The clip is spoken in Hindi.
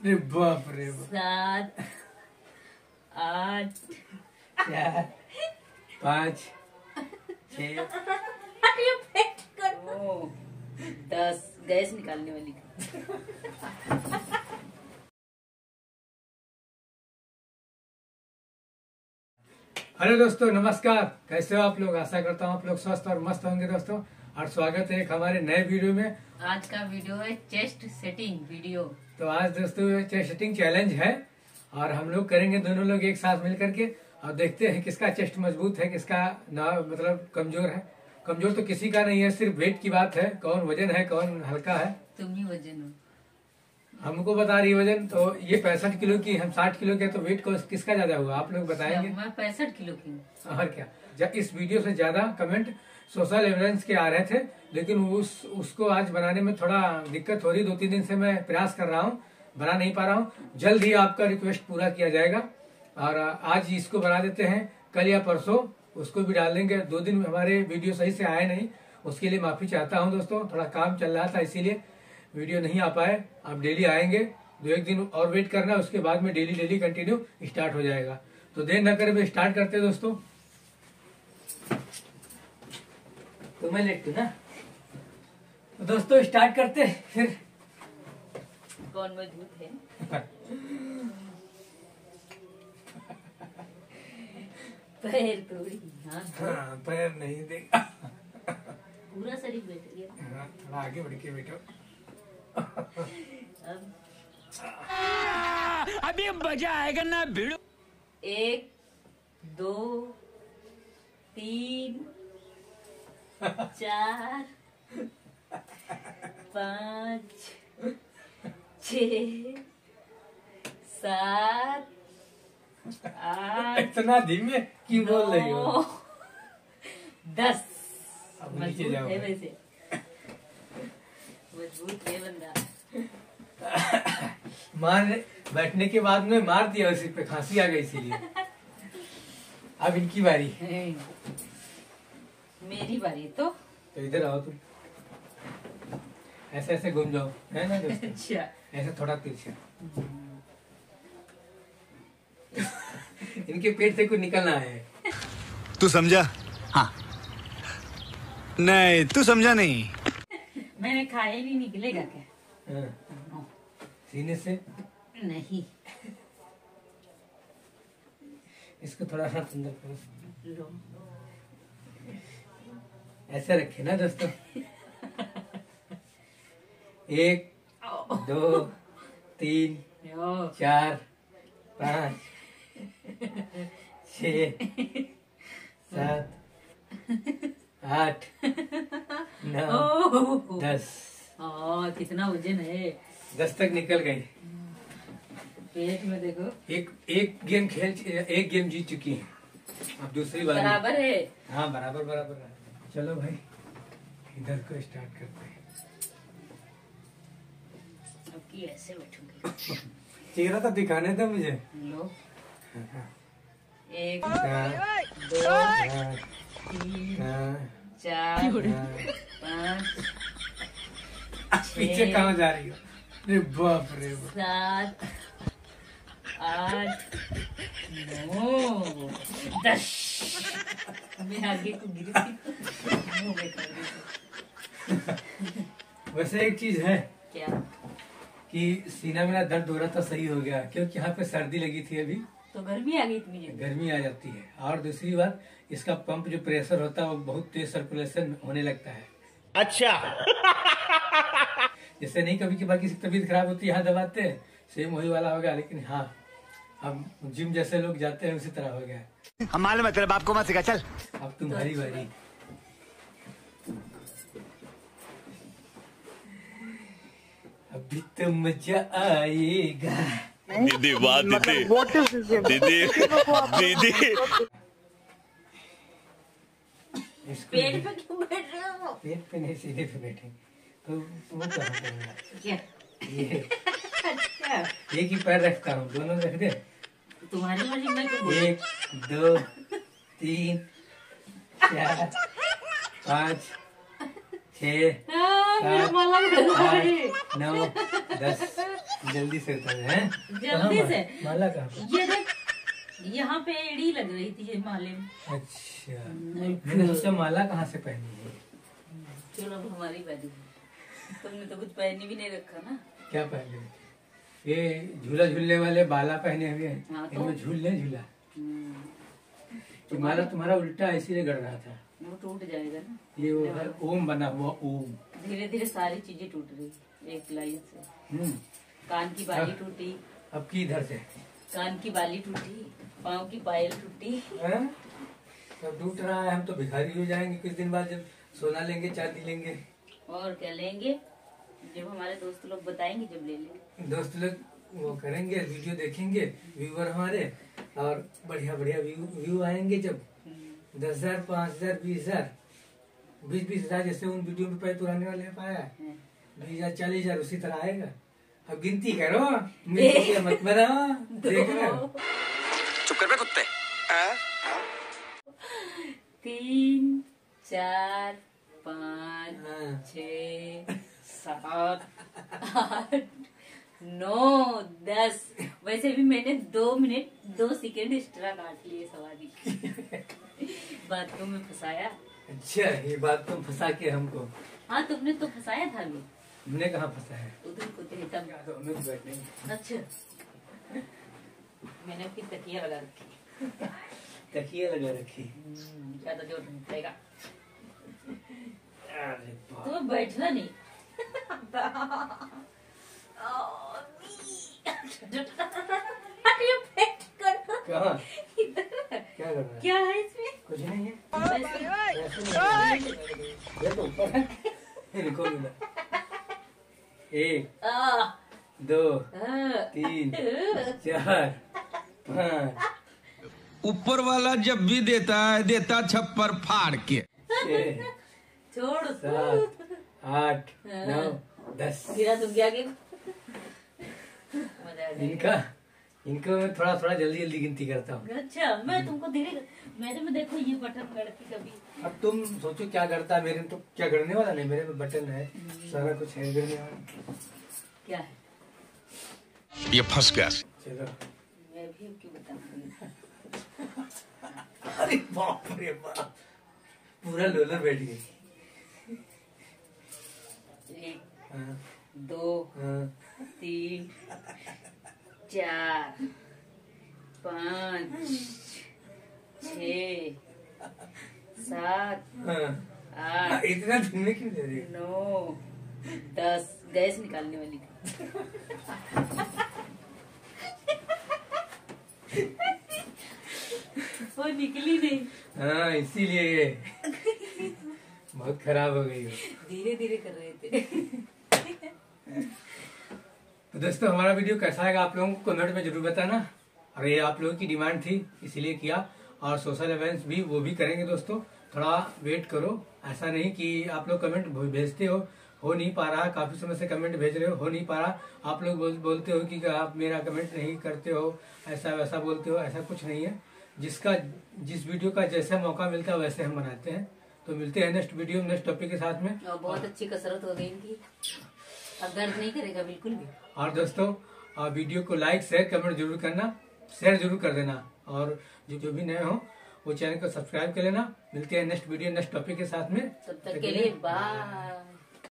अरे बाप रे बाप। 7 8 4 5 6 10 गैस निकालने वाली थी। हेलो दोस्तों, नमस्कार। कैसे हो आप लोग? आशा करता हूँ आप लोग स्वस्थ और मस्त होंगे दोस्तों। और स्वागत है एक हमारे नए वीडियो में। आज का वीडियो है चेस्ट सेटिंग वीडियो। तो आज दोस्तों चेस्ट सेटिंग चैलेंज है और हम लोग करेंगे दोनों लोग एक साथ मिल करके और देखते हैं किसका चेस्ट मजबूत है, किसका ना मतलब कमजोर है। कमजोर तो किसी का नहीं है, सिर्फ वेट की बात है, कौन वजन है कौन हल्का है। तुम ही वजन हो। हमको बता रही वजन, तो ये 65 किलो की, हम 60 किलो के, तो वेट को किसका ज्यादा हुआ आप लोग बताएंगे। मैं 65 किलो की हूँ। और क्या, जब इस वीडियो से ज्यादा कमेंट सोशल एविडेंस के आ रहे थे, लेकिन उसको आज बनाने में थोड़ा दिक्कत हो रही। 2-3 दिन से मैं प्रयास कर रहा हूँ, बना नहीं पा रहा हूँ। जल्द ही आपका रिक्वेस्ट पूरा किया जाएगा और आज इसको बना देते हैं। कल या परसों उसको भी डाल देंगे। 2 दिन हमारे वीडियो सही से आए नहीं, उसके लिए माफी चाहता हूँ दोस्तों। थोड़ा काम चल रहा था इसीलिए वीडियो नहीं आ पाए। अब डेली आएंगे, 2-1 दिन और वेट करना, उसके बाद में डेली कंटिन्यू स्टार्ट हो जाएगा। तो देर न करे स्टार्ट करते दोस्तों। तो मैं लेट ना, तो दोस्तों स्टार्ट करते फिर। कौन मजबूत है? पैर थोड़ी, हाँ, पैर नहीं देगा, पूरा शरीर बैठ गया। हाँ, थोड़ा आगे बढ़ के बैठो। अभी मजा आएगा ना भिड़ो। 1 2 3 4 5 6 7 8 इतना धीमे क्यों बोल रही हो? 10 अब नीचे मजबूत जाओ। है वैसे, मजबूत है बंदा। मार बैठने के बाद में मार दिया, उसी पे खांसी आ गई इसीलिए। अब इनकी बारी। मेरी बारी तो इधर आओ तुम, ऐसे ऐसे घूम जाओ, है ना दोस्तों? अच्छा, ऐसे थोड़ा तिरछा। इनके पेट से कुछ निकलना है। तू समझा? हाँ। नहीं, तू समझा नहीं। मैंने खाया नहीं, निकलेगा क्या? हाँ, सीने से नहीं। इसको थोड़ा हाथ अंदर करो, लो, ऐसे रखे ना दोस्तों। 1 2 3 4 5 6 7 8 9 10। कितना वजन है? 10 तक निकल गई। पेट में देखो। एक गेम जीत चुकी है। अब दूसरी बार बराबर है। हाँ, बराबर है। चलो भाई, इधर को स्टार्ट करते हैं। अब की ऐसे बैठूंगी। चेहरा तो दिखाने दो मुझे। लो, 1 हाँ, 2 हाँ, 3 हाँ, 4 हाँ। 5 पीछे कहाँ जा रही हो? अरे बाप रे बाप। 7 8 9 10। मैं आगे को गिरी थी, मुंह में कर दी। वैसे एक चीज है क्या? कि सीना मेरा दर्द हो रहा था, सही हो गया, क्योंकि यहाँ पे सर्दी लगी थी। अभी तो गर्मी आ गई इतनी जल्दी? गर्मी आ जाती है। और दूसरी बात, इसका पंप जो प्रेशर होता है वो बहुत तेज सर्कुलेशन होने लगता है। अच्छा। जैसे नहीं कभी कभार किसी की तबीयत खराब होती है, यहाँ दबाते हैं, सेम वही वाला हो गया। लेकिन हाँ, अब जिम जैसे लोग जाते हैं उसी तरह हो गया। हम मालूम है, तेरे बाप को मत सिखा, चल। अब तुम्हारी बारी। अभी तो मजा आएगा। दीदी, वाह दीदी, दीदी, दीदी। पेट पे क्यों बैठ रहे हो? पेट पे नहीं, सीधे पे बैठे। तो वो कहाँ करूँगा? क्या? ये अच्छा, एक ही पैर रखता हूँ, दोनों रख दे। तुम्हारी मर्जी, मैं क्यों बोलूं? 1 2 3 4 5 6 मेरा माला 8 9 10। जल्दी से उतर हैं। जल्दी से माला कहाँ? ये देख, यहाँ पे एड़ी लग रही थी ये माले में। अच्छा, मैंने सोचा माला कहाँ से पहनी है। चलो अब हमारी बारी है। तुमने तो कुछ पहनी भी नहीं रखा ना। क्या पहने? ये झूला झूलने वाले बाला पहने हुए हैं। हाँ, तो? इनमें झूल नहीं झूला। हम्म, तो माला तुम्हारा उल्टा इसीलिए गड़ रहा था। वो टूट जाएगा ना। ये वो है ओम बना हुआ ओम। धीरे धीरे सारी चीजें टूट रही एक लाइन से। कान की बाली टूटी, अब की इधर से कान की बाली टूटी, पाँव की पायल टूटी। हैं? सब टूट रहा है। हम तो भिखारी हो जाएंगे कुछ दिन बाद जब सोना लेंगे चांदी लेंगे। और क्या लेंगे? जब हमारे दोस्त लोग बताएंगे जब ले लेंगे। दोस्त लोग वो करेंगे, वीडियो देखेंगे, व्यूअर हमारे, और बढ़िया बढ़िया व्यू आएंगे जब 10,000, 5,000, 20,000, 20,000 जैसे उन वीडियो में पैसे पुराने वाले पाया 20,000, 40,000 उसी तरह आएगा। अब गिनती करो, मुझे मत बनाओ। देखना चुप कर बे कुत्ते। 3, 4, 5, हाँ। 6, 7, 8, 9, 10। वैसे भी मैंने 2 मिनट 2 सेकेंड एक्स्ट्रा काट लिए सवारी। बातों में फंसाया। अच्छा, ये बात तुम फंसा के हमको। हाँ, तुमने तो फंसाया था अभी। हमने कहाँ फंसा है? उधर को देता। तो हमें तो बैठने। अच्छा, मैंने अपनी तकिया लगा रखी। तकिया लगा रखी। ज्यादा जोर नहीं पड़ेगा। अरे बाप। तुम्हें बैठना नहीं। ये पेट करो। कहाँ? इधर। क्या कर रहा है? क्या है इसमें? कुछ नहीं है। वैसे- ऐसे नहीं है। ये तो ऊपर है। इनको मिला। 1, आ, 2, आ, 3, 4, 5, ऊपर वाला जब भी देता है देता छप्पर फाड़ के। 6, छोड़ 7, 8, 9, 10। गिरा तुम क्या आगे। मजा आ जाएगा। इनको मैं थोड़ा थोड़ा जल्दी जल्दी गिनती करता हूँ। अच्छा, मैं तुमको धीरे मेरे में देखो ये बटन गड़ती कभी। अब तुम सोचो क्या करता है। मेरे में तो क्या करने वाला नहीं, मेरे में बटन है, सारा कुछ है करने वाला। क्या है? ये फंस गया। चलो। मैं भी क्यों बताऊंगी। अरे बाप रे बाप, पूरा लोलर बैठ गई। 1, हाँ, 2, हाँ, 3, 4, 5, 6, 7, हाँ। 8, इतना दिन में क्यों दे रही हो? 9, 10। गैस निकालने वाली थी। वो निकली नहीं। हाँ, इसीलिए बहुत खराब हो गई हो। धीरे धीरे कर रहे थे। तो दोस्तों, हमारा वीडियो कैसा आएगा आप लोगों को कमेंट में जरूर बताना। और ये आप लोगों की डिमांड थी इसीलिए किया। और सोशल इवेंट्स भी वो भी करेंगे दोस्तों, थोड़ा वेट करो। ऐसा नहीं कि आप लोग कमेंट भेजते हो नहीं पा रहा। काफी समय से कमेंट भेज रहे हो नहीं पा रहा। आप लोग बोलते हो कि आप मेरा कमेंट नहीं करते हो, ऐसा वैसा बोलते हो। ऐसा कुछ नहीं है। जिस वीडियो का जैसा मौका मिलता है वैसे हम बनाते हैं। तो मिलते हैं नेक्स्ट वीडियो में नेक्स्ट टॉपिक के साथ में। और बहुत अच्छी कसरत हो गई इनकी। अब दर्द नहीं करेगा बिल्कुल भी। और दोस्तों, वीडियो को लाइक शेयर कमेंट जरूर करना, शेयर जरूर कर देना। और जो भी नए हो वो चैनल को सब्सक्राइब कर लेना। मिलते हैं नेक्स्ट वीडियो नेक्स्ट टॉपिक के साथ में। तब तक के लिए बाय।